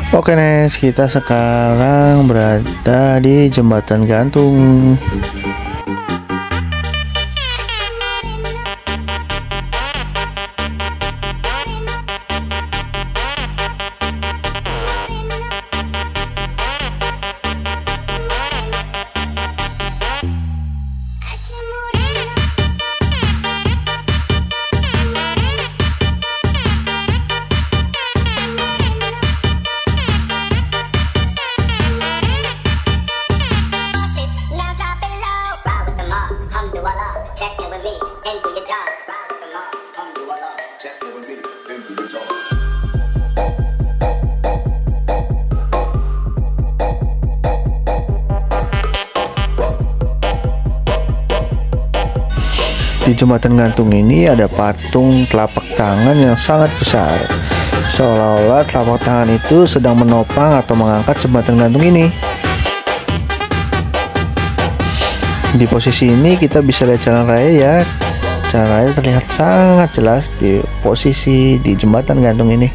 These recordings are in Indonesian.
Oke Nes, kita sekarang berada di jembatan gantung. Di jembatan gantung ini ada patung telapak tangan yang sangat besar, seolah-olah telapak tangan itu sedang menopang atau mengangkat jembatan gantung ini. Di posisi ini kita bisa lihat jalan raya ya. Jalan raya terlihat sangat jelas di posisi di jembatan gantung ini.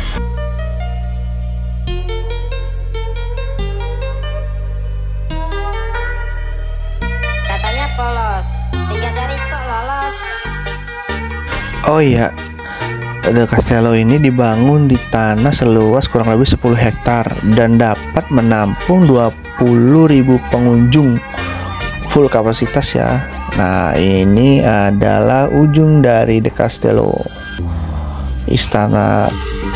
Katanya polos, 3 garis kok lolos. Oh iya, The Castello ini dibangun di tanah seluas kurang lebih 10 hektar dan dapat menampung 20.000 pengunjung full kapasitas ya. Nah, ini adalah ujung dari The Castello, istana.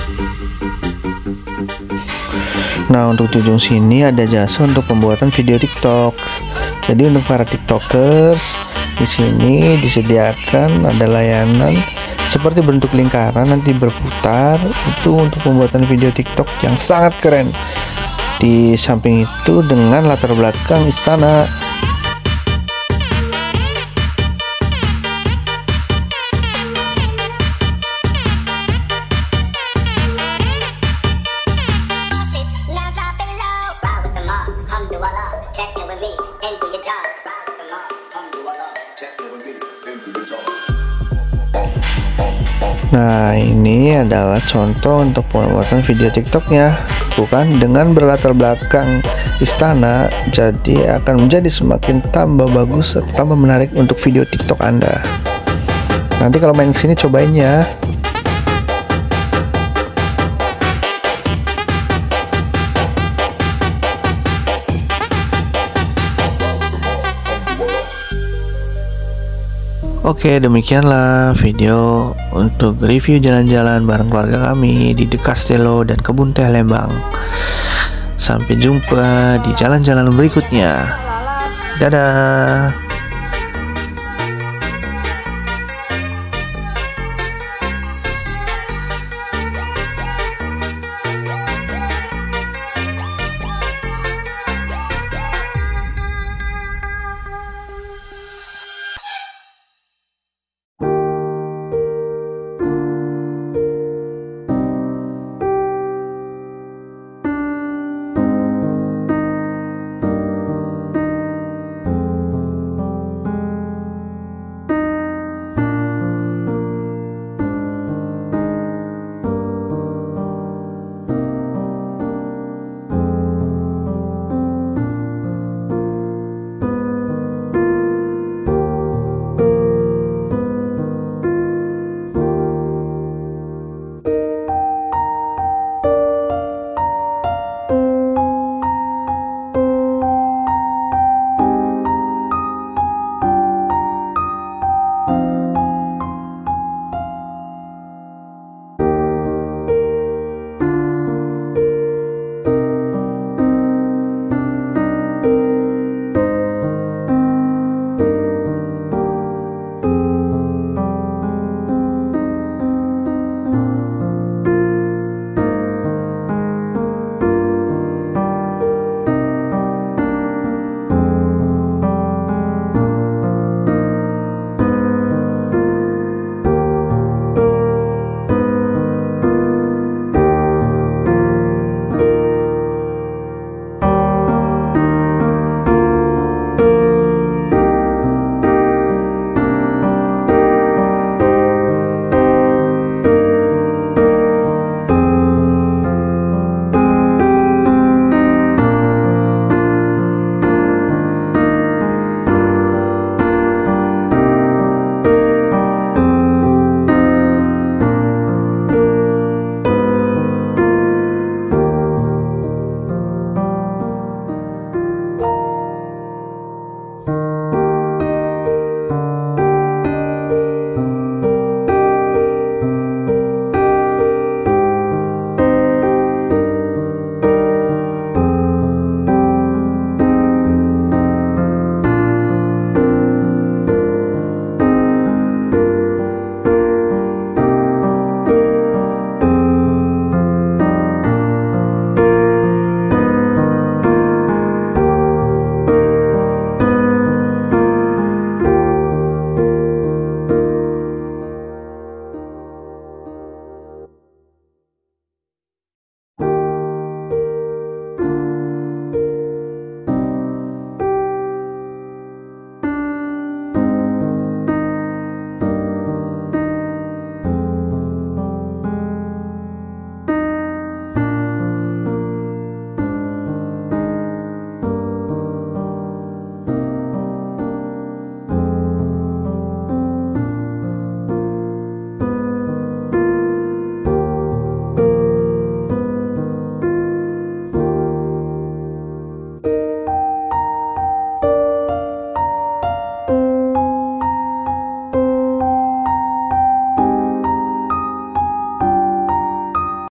Nah, untuk ujung sini ada jasa untuk pembuatan video TikTok. Jadi untuk para TikTokers di sini disediakan ada layanan seperti bentuk lingkaran nanti berputar, itu untuk pembuatan video TikTok yang sangat keren. Di samping itu dengan latar belakang istana. Nah, ini adalah contoh untuk pembuatan video TikToknya, bukan dengan berlatar belakang istana, jadi akan menjadi semakin tambah bagus atau tambah menarik untuk video TikTok Anda. Nanti kalau main kesini cobain ya. Oke, demikianlah video untuk review jalan-jalan bareng keluarga kami di The Castello dan Kebun Teh Lembang. Sampai jumpa di jalan-jalan berikutnya. Dadah.